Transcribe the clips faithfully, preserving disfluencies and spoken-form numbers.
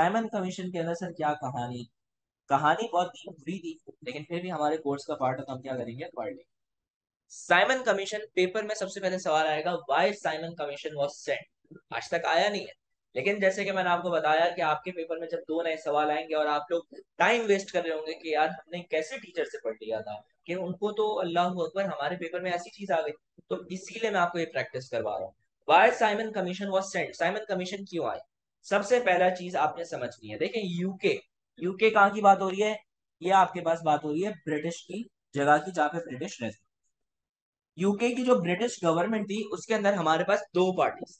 Simon commission के अंदर sir क्या कहानी, कहानी बहुत बुरी थी, लेकिन फिर भी हमारे कोर्स का पार्ट है तो हम क्या करेंगे, पढ़ लेंगे। साइमन कमीशन पेपर में सबसे पहले सवाल आएगा, why Simon Commission was sent. आज तक आया नहीं है, लेकिन जैसे कि मैंने आपको बताया कि आपके पेपर में जब दो नए सवाल आएंगे और आप लोग टाइम वेस्ट कर रहे होंगे कि यार हमने कैसे टीचर से पढ़ लिया था, कि उनको तो अल्लाह अकबर हमारे पेपर में ऐसी चीज आ गई, तो इसीलिए मैं आपको ये प्रैक्टिस करवा रहा हूँ। Why Simon Commission was sent, Simon Commission क्यों आई। सबसे पहला चीज आपने समझनी है, देखें यूके, यूके कहाँ की बात हो रही है, ये आपके पास बात हो रही है ब्रिटिश की जगह की, जहाँ पे ब्रिटिश रहते। यूके की जो ब्रिटिश गवर्नमेंट थी उसके अंदर हमारे पास दो पार्टीज,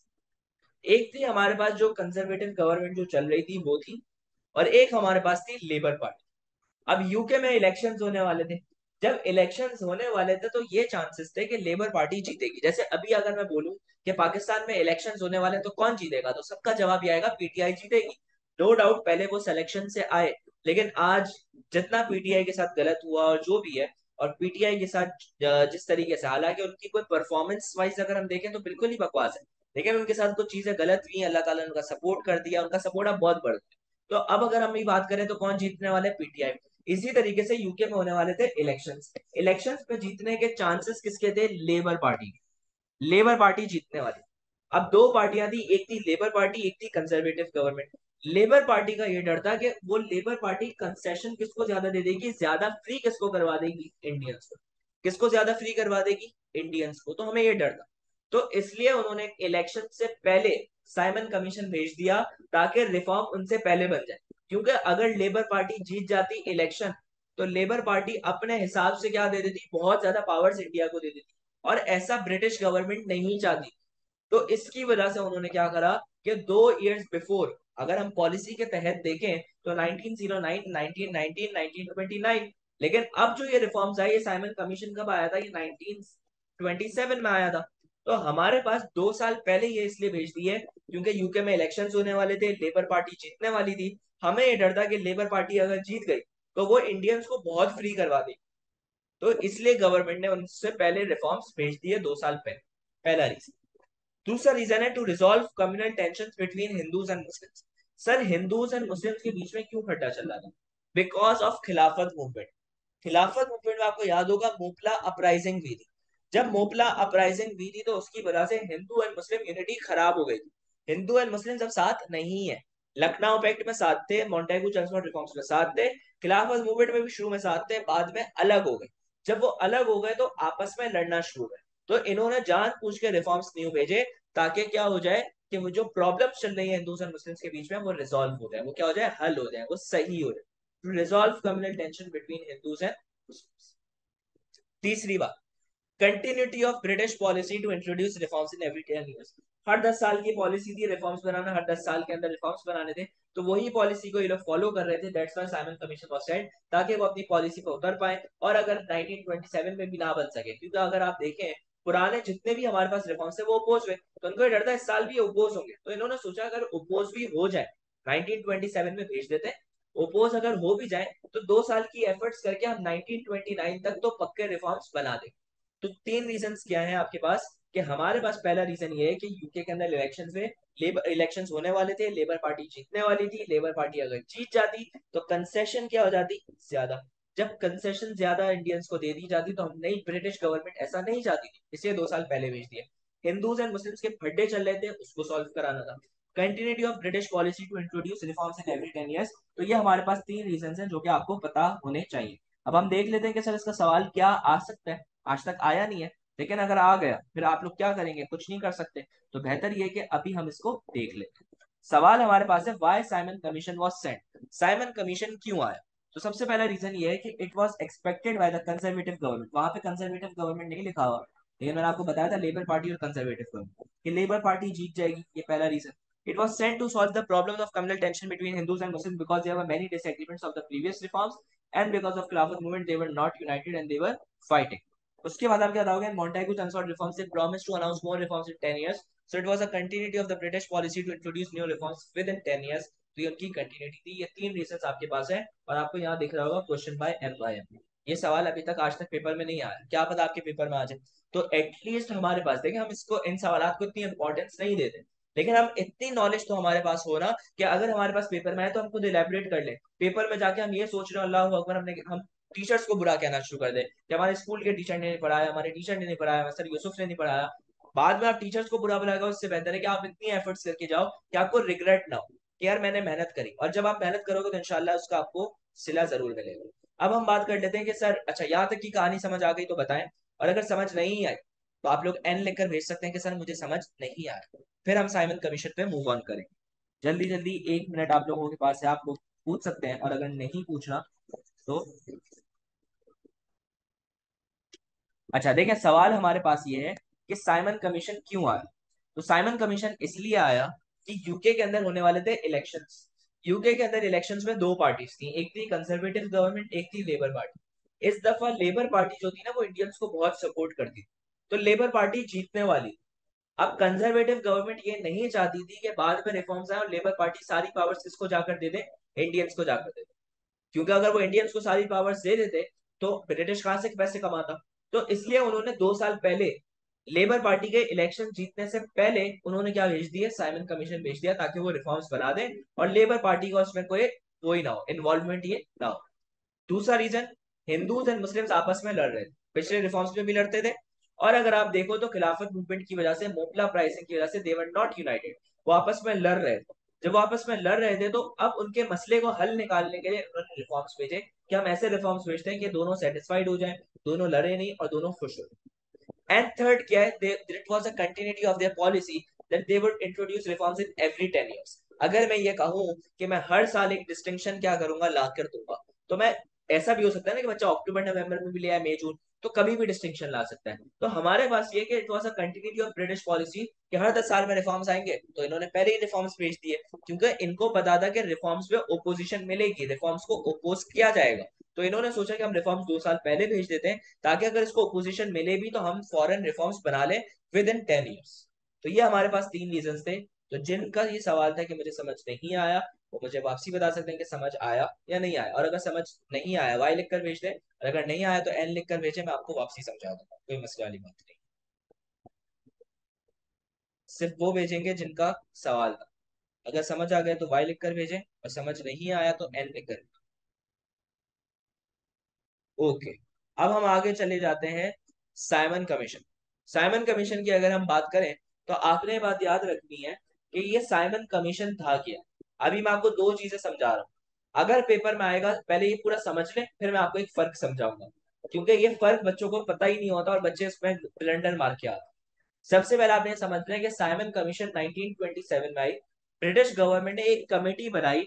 एक थी हमारे पास जो कंजर्वेटिव गवर्नमेंट जो चल रही थी वो थी, और एक हमारे पास थी लेबर पार्टी। अब यूके में इलेक्शंस होने वाले थे, जब इलेक्शंस होने वाले थे तो ये चांसेस थे कि लेबर पार्टी जीतेगी। जैसे अभी अगर मैं बोलूं कि पाकिस्तान में इलेक्शंस होने वाले हैं तो कौन जीतेगा, तो सबका जवाब ये आएगा, पीटीआई जीतेगी। नो डाउट पहले वो सिलेक्शन से आए, लेकिन आज जितना पीटीआई के साथ गलत हुआ और जो भी है, और पीटीआई के साथ अ, जिस तरीके से, हालांकि उनकी कोई परफॉर्मेंस वाइज अगर हम देखें तो बिल्कुल ही बकवास है, लेकिन उनके साथ कुछ चीजें गलत हुई, अल्लाह ताला ने उनका सपोर्ट कर दिया, उनका सपोर्ट अब बहुत बढ़ गया। तो अब अगर हम ये बात करें तो कौन जीतने वाले, पीटीआई। इसी तरीके से यूके में होने वाले थे इलेक्शंस, इलेक्शंस में जीतने के चांसेस किसके थे, लेबर पार्टी, लेबर पार्टी जीतने वाली। अब दो पार्टियां थी, एक थी लेबर पार्टी, एक थी कंजर्वेटिव गवर्नमेंट। लेबर पार्टी का ये डर था कि वो लेबर पार्टी कंसेशन किसको ज्यादा दे देगी, ज्यादा फ्री किसको करवा देगी, इंडियंस को। किसको ज्यादा फ्री करवा देगी, इंडियंस को, तो हमें ये डर था। तो इसलिए उन्होंने इलेक्शन से पहले साइमन कमीशन भेज दिया, ताकि रिफॉर्म उनसे पहले बन जाए। क्योंकि अगर लेबर पार्टी जीत जाती इलेक्शन, तो लेबर पार्टी अपने हिसाब से क्या दे देती, बहुत ज्यादा पावर्स इंडिया को दे देती, और ऐसा ब्रिटिश गवर्नमेंट नहीं चाहती। तो इसकी वजह से उन्होंने क्या करा कि दो इयर्स बिफोर, अगर हम पॉलिसी के तहत देखें तो nineteen o nine, nineteen nineteen, nineteen twenty nine, लेकिन अब जो ये रिफॉर्म्स आए, ये साइमन कमीशन कब आया था, ये नाइनटीन ट्वेंटी सेवन में आया था। तो हमारे पास दो साल पहले ये इसलिए भेज दी है क्योंकि यूके में इलेक्शंस होने वाले थे, लेबर पार्टी जीतने वाली थी। हमें ये डर था कि लेबर पार्टी अगर जीत गई तो वो इंडियंस को बहुत फ्री करवा देगी, तो इसलिए गवर्नमेंट ने उनसे पहले रिफॉर्म्स भेज दिए दो साल पहले। पहला रीजन। दूसरा रीजन है to resolve communal tension between Hindus and Muslims. Sir Hindus and Muslims के बीच में क्यों खड्डा चल रहा था, because of Khilafat movement. Khilafat movement में आपको याद होगा मोपला अपराइजिंग हुई थी। जब मोपला अपराइजिंग हुई थी तो उसकी वजह से हिंदू एंड मुस्लिम यूनिटी खराब हो गई थी। हिंदू एंड मुस्लिम अब साथ नहीं है। लखनऊ पैक्ट में साथ थे, मॉन्टेगू चर्चमोट रिफॉर्म्स में साथ थे, खिलाफत मूवमेंट में भी शुरू में साथ थे, बाद में अलग हो गए। जब वो अलग हो गए तो आपस में लड़ना शुरू हुए, तो इन्होंने जान पूछ के रिफॉर्म्स न्यू भेजे, ताकि क्या हो जाए कि वो जो प्रॉब्लम्स चल रही है हिंदूज एंड मुस्लिम्स के बीच में वो रिजॉल्व हो जाए, वो क्या हो जाए, हल हो जाए, वो सही हो जाए, to resolve communal tension between Hindus and Muslims. तीसरी बात, continuity of British policy to introduce reforms in every ten years. हर दस साल की पॉलिसी थी रिफॉर्म्स बनाना, हर दस साल के अंदर रिफॉर्म्स बनाने थे, तो वही पॉलिसी को ये लोग फॉलो कर रहे थे। That's why Simon Commission was set, ताकि वो अपनी पॉलिसी पर उतर पाए, और अगर नाइनटीन ट्वेंटी सेवन में भी ना बन सके, क्योंकि अगर आप देखें पुराने जितने भी हमारे पास रिफॉर्म्स थे वो अपोज हुए, तो उनको ये डर था इस साल भी अपोज होंगे, तो इन्होंने सोचा अगर अपोज भी हो जाए नाइनटीन ट्वेंटी सेवन में भेज देते हैं। ओपोज अगर हो भी जाए तो दो साल की एफर्ट्स करके हम नाइनटीन ट्वेंटी नाइन तक तो पक्के रिफॉर्म्स बना दें। तो तीन रीजंस क्या है आपके पास, कि हमारे पास पहला रीजन ये है कि यूके के अंदर इलेक्शंस में, लेबर इलेक्शंस होने वाले थे, लेबर पार्टी जीतने वाली थी, लेबर पार्टी अगर जीत जाती तो कंसेशन क्या हो जाती, ज्यादा। जब कंसेशन ज्यादा इंडियंस को दे दी जाती तो हम नई ब्रिटिश गवर्नमेंट ऐसा नहीं चाहती थी, इसलिए दो साल पहले भेज दिया। हिंदूज एंड मुस्लिम्स के फड्डे चल रहे थे, उसको सॉल्व कराना था। Continuity of British policy to introduce reforms in every ten years. तो ये हमारे पास तीन रीजन हैं जो कि आपको पता होने चाहिए। अब हम देख लेते हैं कि सर इसका सवाल क्या आ सकता है, आज तक आया नहीं है, लेकिन अगर आ गया फिर आप लोग क्या करेंगे, कुछ नहीं कर सकते। तो बेहतर ये कि अभी हम इसको देख लेते हैं। सवाल हमारे पास है, why Simon Commission was sent, Simon Commission क्यों आया। तो सबसे पहला रीजन ये है कि it was expected by the Conservative government. वहां पे कंजर्वेटिव गवर्नमेंट नहीं लिखा हुआ, लेकिन मैंने आपको बताया था लेबर पार्टी और कंजर्वेटिव गवर्नमेंट, कि लेबर पार्टी जीत जाएगी, ये पहला reason. It was sent to solve the problems of communal tension between Hindus and Muslims because there were many disagreements of the previous reforms, and because of Khilafat movement they were not united and they were fighting. उसके बाद आप क्या बताओगे, Montagu Chansard reforms, they promised to announce more reforms in ten years, so it was a continuity of the British policy to introduce new reforms within ten years. तो ये उनकी continuity थी। ये तीन रीजंस आपके पास है, और आपको यहाँ दिख रहा होगा question by M by M. ये सवाल अभी तक आज तक पेपर में नहीं आया, क्या पता आपके पेपर में आ जाए। तो एटलीस्ट हमारे पास, देखिए हम इसको, इन सवालों को इतनी इंपॉर्टेंस नहीं देते, लेकिन हम इतनी नॉलेज तो हमारे पास हो ना कि अगर हमारे पास पेपर में है तो हम खुद इलेबरेट कर ले। पेपर में जाके हम ये सोच रहे हो अल्लाह अकबर, हमने हम टीचर्स को बुरा कहना शुरू कर दे कि हमारे स्कूल के टीचर ने नहीं पढ़ाया, हमारे टीचर ने नहीं पढ़ाया, सर यूसुफ ने नहीं पढ़ाया। बाद में आप टीचर्स को बुरा बुलाएगा, उससे बेहतर है कि आप इतनी एफर्ट्स करके जाओ कि आपको रिग्रेट ना हो कि यार मैंने मेहनत करी। और जब आप मेहनत करोगे तो इंशाल्लाह उसका आपको सिला जरूर मिलेगा। अब हम बात कर लेते हैं कि सर अच्छा यहाँ तक की कहानी समझ आ गई तो बताएं, और अगर समझ नहीं आई तो आप लोग एन लिखकर भेज सकते हैं कि सर मुझे समझ नहीं आया। फिर हम साइमन कमीशन पे मूव ऑन करेंगे। जल्दी जल्दी एक मिनट आप लोगों के पास है, आप लोग पूछ सकते हैं, और अगर नहीं पूछना तो अच्छा देखें। सवाल हमारे पास ये है कि साइमन कमीशन क्यों आया। तो साइमन कमीशन इसलिए आया कि यूके के अंदर होने वाले थे इलेक्शंस। यूके के अंदर इलेक्शंस में दो पार्टीज थी, एक थी कंजर्वेटिव गवर्नमेंट, एक थी लेबर पार्टी। इस दफा लेबर पार्टी जो थी ना वो इंडियंस को बहुत सपोर्ट करती थी, तो लेबर पार्टी जीतने वाली। अब कंजर्वेटिव गवर्नमेंट ये नहीं चाहती थी कि बाद में रिफॉर्म्स आए और लेबर पार्टी सारी पावर्स किसको जाकर दे दे, इंडियंस को जाकर दे दे। क्योंकि अगर वो इंडियंस को सारी पावर्स दे देते तो ब्रिटिश कहां से पैसे कमाता। तो इसलिए उन्होंने दो साल पहले लेबर पार्टी के इलेक्शन जीतने से पहले उन्होंने क्या भेज दिया, साइमन कमीशन भेज दिया, ताकि वो रिफॉर्म्स बना दें और लेबर पार्टी का उसमें कोई वो ही ना हो, इन्वॉल्वमेंट ये ना हो। दूसरा रीजन, हिंदूज एंड मुस्लिम्स आपस में लड़ रहे थे, पिछले रिफॉर्म्स में भी लड़ते थे। और अगर आप देखो तो खिलाफत मूवमेंट की वजह से, मोपला प्राइसिंग की वजह से दे वर नॉट यूनाइटेड, वो आपस में लड़ रहे थे। जब वो आपस में लड़ रहे थे तो अब उनके मसले को हल निकालने के लिए उन्होंने रिफॉर्म्स भेजे कि हम ऐसे रिफॉर्म्स भेजते हैं कि दोनों सेटिस्फाइड हो जाएं, दोनों लड़े नहीं और दोनों खुश हो। एंड थर्ड क्या है, it was a continuity of their policy that they would introduce reforms in every ten years. अगर मैं ये कहूं कि मैं हर साल एक डिस्टिंक्शन क्या करूंगा, ला कर दूंगा, तो मैं ऐसा भी हो सकता है ना कि बच्चा अक्टूबर नवंबर में भी ले आए, मई जून, तो कभी भी डिस्टिंक्शन ला सकता है। तो हमारे पास ये कि it was a continuity of British policy कि हर दस साल में रिफॉर्म्स आएंगे, तो इन्होंने पहले ही रिफॉर्म्स भेज दिए क्योंकि इनको पता था कि रिफॉर्म्स पे ओपोजिशन मिलेगी, रिफॉर्म्स को ओपोज किया जाएगा। तो इन्होंने सोचा कि हम रिफॉर्म्स दो साल पहले भेज देते हैं ताकि अगर इसको ओपोजिशन मिले भी तो हम फॉरेन रिफॉर्म्स बना ले विद इन टेन ईयर्स। तो ये हमारे पास तीन रीजन थे। तो जिनका ये सवाल था कि मुझे समझ नहीं आया, वो मुझे वापसी बता सकते हैं कि समझ आया या नहीं आया। और अगर समझ नहीं आया वाई लिख कर भेज दें, और अगर नहीं आया तो एन लिख कर भेजे, मैं आपको वापसी समझा दूंगा, कोई मसले वाली बात नहीं। सिर्फ वो भेजेंगे जिनका सवाल था। अगर समझ आ गया तो वाई लिख कर भेजें, और समझ नहीं आया तो एन लिख कर। ओके, अब हम आगे चले जाते हैं साइमन कमीशन। साइमन कमीशन की अगर हम बात करें तो आपने बात याद रखनी है कि ये साइमन कमीशन था क्या। अभी मैं आपको दो चीजें समझा रहा हूँ, अगर पेपर में आएगा पहले ये पूरा समझ लें, फिर मैं आपको एक फर्क समझाऊंगा, क्योंकि ये फर्क बच्चों को पता ही नहीं होता और बच्चे इसमें ब्लंडर मार के आते हैं। सबसे पहले आपने समझना है कि Simon Commission nineteen twenty seven में आई। ब्रिटिश गवर्नमेंट ने एक कमेटी बनाई,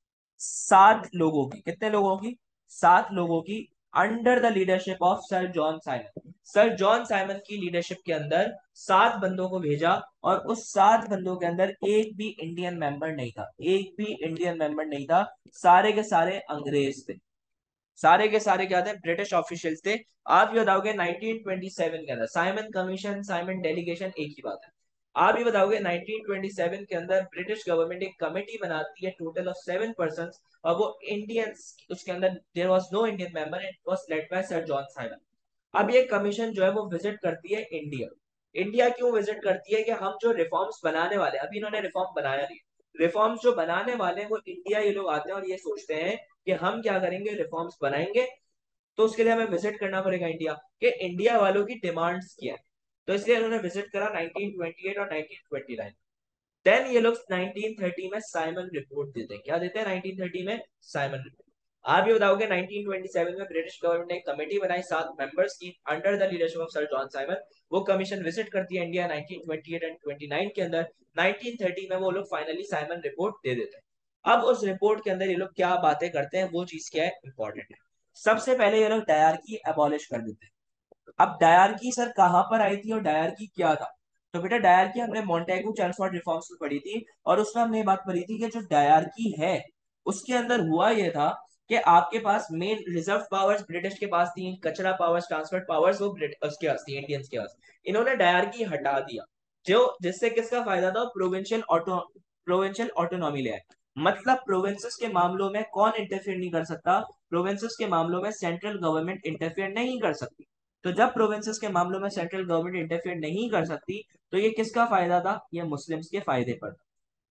सात लोगों की, कितने लोगों की, सात लोगों की, under the leadership of sir John Simon. Sir John Simon की लीडरशिप के अंदर सात बंदों को भेजा, और उस सात बंदों के अंदर एक भी इंडियन मेंबर नहीं था, एक भी इंडियन मेंबर नहीं था। सारे के सारे अंग्रेज थे, सारे के सारे क्या थे, ब्रिटिश ऑफिशियल्स थे। आप ये बताओगे नाइनटीन ट्वेंटी सेवन के अंदर साइमन कमीशन साइमन डेलीगेशन एक ही बात है। आप ये बताओगे नाइनटीन ट्वेंटी सेवन के अंदर ब्रिटिश गवर्नमेंट एक कमेटी बनाती है टोटल ऑफ सेवन पर्सन, और वो इंडियंस, उसके अंदर there was no Indian member, it was led by sir John Simon. अब ये कमीशन जो है वो विजिट करती है इंडिया। इंडिया क्यों विजिट करती है कि हम जो रिफॉर्म्स बनाने वाले, अभी इन्होंने रिफॉर्म बनाया नहीं, रिफॉर्म्स जो बनाने वाले हैं वो इंडिया ये लोग आते हैं और ये सोचते हैं कि हम क्या करेंगे, रिफॉर्म्स बनाएंगे। तो उसके लिए हमें विजिट करना पड़ेगा इंडिया, कि इंडिया वालों की डिमांड्स क्या है। तो इसलिए उन्होंने विजिट करा नाइनटीन ट्वेंटी एट और नाइनटीन ट्वेंटी नाइन। देन ये लोग नाइनटीन थर्टी में साइमन रिपोर्ट देते हैं, क्या देते हैं नाइनटीन थर्टी में, साइमन रिपोर्ट। आप ये बताओगे नाइनटीन ट्वेंटी सेवन में ब्रिटिश गवर्नमेंट ने एक कमेटी बनाई सात मेंबर्स की under the leadership of sir John Simon. वो कमीशन विजिट करती है India nineteen twenty eight and twenty nine के अंदर। नाइनटीन थर्टी में वो लोग फाइनली साइमन रिपोर्ट दे देते हैं। अब उस रिपोर्ट के अंदर ये लोग क्या बातें करते हैं, वो चीज क्या है, इंपॉर्टेंट है। सबसे पहले ये लोग डायरकी एबॉलिश कर देते हैं। अब डायरकी सर कहां पर आई थी और डायरकी क्या था। तो बेटा डायरकी हमने मॉन्टेगू चेम्सफोर्ड रिफॉर्म्स में पढ़ी थी, और उसमें हमने ये बात पढ़ी थी कि जो डायरकी है उसके अंदर हुआ ये था कि आपके पास मेन रिजर्व पावर्स ब्रिटिश के पास थी, कचरा पावर्स, ट्रांसफर पावर्स वो ब्रिटिश उसके पास थी, इंडियंस के पास। इन्होंने डायरकी हटा दिया, जो जिससे किसका फायदा था, प्रोविंशियल ऑटो प्रोविंशियल ऑटोनॉमी ले आए। मतलब प्रोविंसेस के मामलों में कौन इंटरफेयर नहीं कर सकता, प्रोविंसेस के मामलों में सेंट्रल गवर्नमेंट इंटरफेयर नहीं कर सकती। तो जब प्रोविंसेस के मामलों में सेंट्रल गवर्नमेंट इंटरफेयर नहीं कर सकती, तो ये किसका फायदा था? ये मुस्लिम्स के फायदे पर था।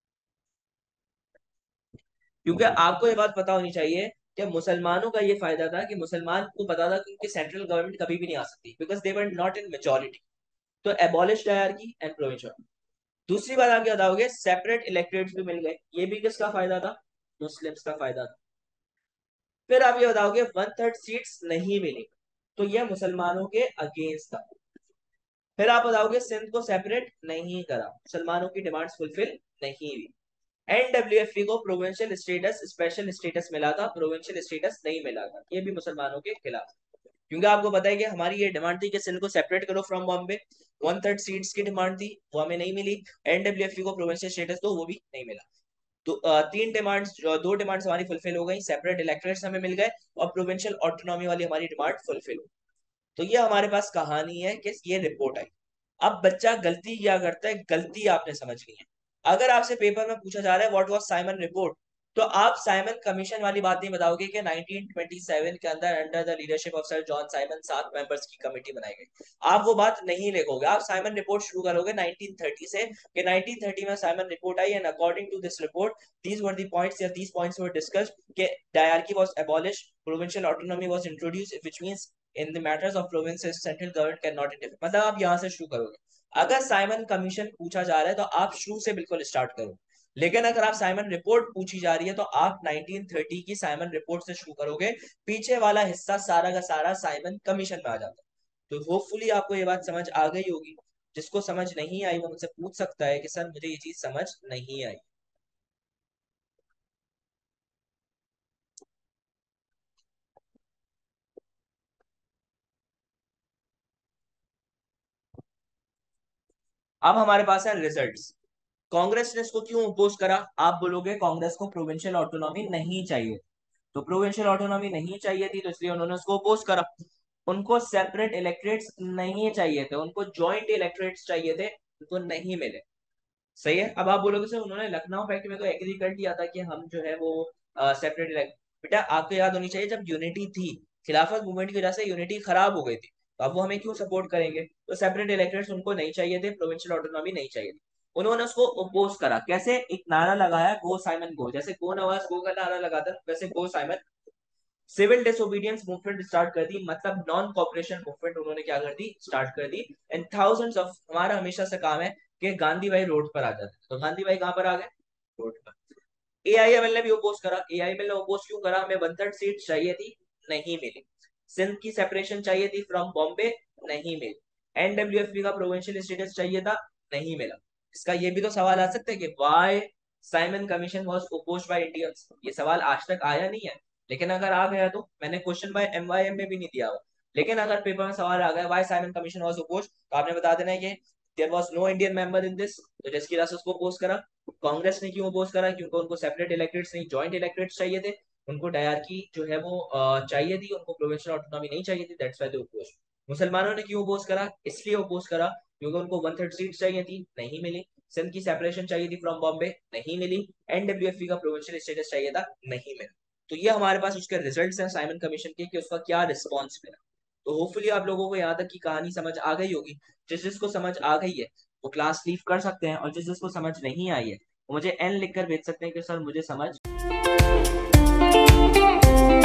क्योंकि आपको ये बात पता होनी चाहिए कि मुसलमानों का ये फायदा था कि मुसलमान को पता था कि उनकी सेंट्रल गवर्नमेंट कभी भी नहीं आ सकती, because they were not in majority. तो एबॉलिश डायरकी एंड प्रोविंशियल। दूसरी बात आप क्या बताओगे? सेपरेट इलेक्टोरेट्स भी मिल गए, ये भी किसका फायदा था? मुस्लिम्स का फायदा था। फिर आप ये बताओगे वन थर्ड सीट्स नहीं मिली, तो यह मुसलमानों के अगेंस्ट था। फिर आप बताओगे सिंध को सेपरेट नहीं करा, मुसलमानों की डिमांड्स फुलफिल नहीं हुई। एनडब्ल्यूएफपी को प्रोविंशियल स्टेटस, स्पेशल स्टेटस मिला था, प्रोविंशियल स्टेटस नहीं मिला था, ये भी मुसलमानों के खिलाफ। क्योंकि आपको पता है कि हमारी ये डिमांड थी कि सिंध को सेपरेट करो from Bombay, one third seats की डिमांड थी, वो हमें नहीं मिली। एनडब्ल्यूएफपी को प्रोविंशियल स्टेटस दो, वो भी नहीं मिला। तो अ, तीन डिमांड्स, दो डिमांड्स हमारी फुलफिल हो गई, सेपरेट इलेक्टोरेट्स हमें मिल गए और प्रोविंशियल ऑटोनॉमी वाली हमारी डिमांड फुलफिल हो। तो ये हमारे पास कहानी है कि ये रिपोर्ट आई। अब बच्चा गलती क्या करता है, गलती आपने समझनी है। अगर आपसे पेपर में पूछा जा रहा है व्हाट वाज साइमन रिपोर्ट, तो आप साइमन कमीशन वाली बात नहीं बताओगे कि नाइनटीन ट्वेंटी सेवन के अंदर under the leadership of sir John Simon सात मेंबर्स की कमेटी बनाई गई। आप वो बात नहीं लिखोगे, आप साइमन रिपोर्ट शुरू करोगे नाइनटीन थर्टी से कि नाइनटीन थर्टी में साइमन रिपोर्ट आई and according to this report these were the points या दीज पॉइंट्स वर डिस्कस्ड कि dyarchy was abolished, provincial autonomy was introduced, which means in the matters of provinces central government can not interfere. मतलब आप यहां से शुरू करोगे। अगर Simon commission पूछा जा रहा है तो आप शुरू से बिल्कुल स्टार्ट करो। लेकिन अगर आप साइमन रिपोर्ट पूछी जा रही है तो आप नाइनटीन थर्टी की साइमन रिपोर्ट से शुरू करोगे, पीछे वाला हिस्सा सारा का सारा साइमन कमीशन में आ जाता है। तो होपफुली आपको ये बात समझ आ गई होगी। जिसको समझ नहीं आई वो मुझसे पूछ सकता है कि सर मुझे ये चीज समझ नहीं आई। अब हमारे पास है रिजल्ट्स। कांग्रेस ने इसको क्यों अपोज करा? आप बोलोगे कांग्रेस को प्रोविंशियल ऑटोनॉमी नहीं चाहिए, तो प्रोविंशियल ऑटोनॉमी नहीं चाहिए थी तो इसलिए उन्होंने उसको अपोज करा। उनको सेपरेट इलेक्टोरेट्स नहीं चाहिए थे, उनको ज्वाइंट इलेक्टोरेट्स चाहिए थे, उनको नहीं मिले। सही है। अब आप बोलोगे सर उन्होंने लखनऊ फैक्ट में तो एग्री कर दिया था कि हम जो है वो सेपरेट इलेक्ट। बेटा आपको याद होनी चाहिए, जब यूनिटी थी, खिलाफत मूवमेंट की वजह से यूनिटी खराब हो गई थी, तो अब वो हमें क्यों सपोर्ट करेंगे? तो सेपरेट इलेक्टोरेट्स उनको नहीं चाहिए थे, प्रोविंशियल ऑटोनॉमी नहीं चाहिए थी। उन्होंने उसको अपोज करा कैसे? एक नारा लगाया, गो साइमन गो, जैसे गो नवाज गो का नारा लगाता है वैसे go Simon. Civil disobedience movement start कर दी, मतलब नॉन कॉपरेशन मूवमेंट उन्होंने क्या कर दी? स्टार्ट कर दी। एंड थाउजेंड्स ऑफ, हमारा हमेशा से काम है कि गांधी भाई रोड पर आ जाते हैं, तो गांधी भाई कहां पर आ गए? रोड पर। एआईएमएल ने भी ओपोज करा। एआईएमएल ने ओपोज क्यों करा? हमें वन थर्ड सीट चाहिए थी, नहीं मिली। सिंध की सेपरेशन चाहिए थी फ्रॉम बॉम्बे, नहीं मिली। एनडब्ल्यूएफपी का प्रोविंशियल स्टेटस चाहिए था, नहीं मिला। इसका ये भी तो सवाल आ सकता है कि why Simon Commission was opposed by Indians. ये सवाल आज तक आया नहीं है, लेकिन अगर आ गया तो मैंने क्वेश्चन बाय एमवाईएम में भी नहीं दिया हुआ। लेकिन अगर पेपर में सवाल आ गया why Simon Commission was opposed, तो आपने बता देना है कि there was no Indian member in this, तो जिसकी वजह से उसको अपोज करा। कांग्रेस ने क्यों अपोज करा? क्योंकि उनको सेपरेट इलेक्टेड्स नहीं, ज्वाइंट इलेक्टेड्स चाहिए थे। उनको डायरकी जो है वो अ, चाहिए थी, उनको प्रोविंशियल ऑटोनॉमी नहीं चाहिए थी, दैट्स व्हाई दे अपोज। मुसलमानों ने क्यों अपोज करा? इसलिए अपोज करा क्योंकि उनको वन थर्ड सीट चाहिए थी, नहीं मिली। सिंध की सेपरेशन चाहिए थी फ्रॉम बॉम्बे, नहीं मिली। एनडब्ल्यूएफपी का प्रोविंशियल स्टेटस चाहिए था, नहीं मिला। तो ये हमारे पास उसके रिजल्ट्स हैं साइमन कमीशन के कि उसका क्या रिस्पॉन्स मिला। तो होपफुली आप लोगों को यहाँ तक की कहानी समझ आ गई होगी। जिस जिसको समझ आ गई है वो क्लास लीव कर सकते हैं, और जिस जिसको समझ नहीं आई है वो मुझे एन लिख कर भेज सकते हैं कि सर मुझे समझ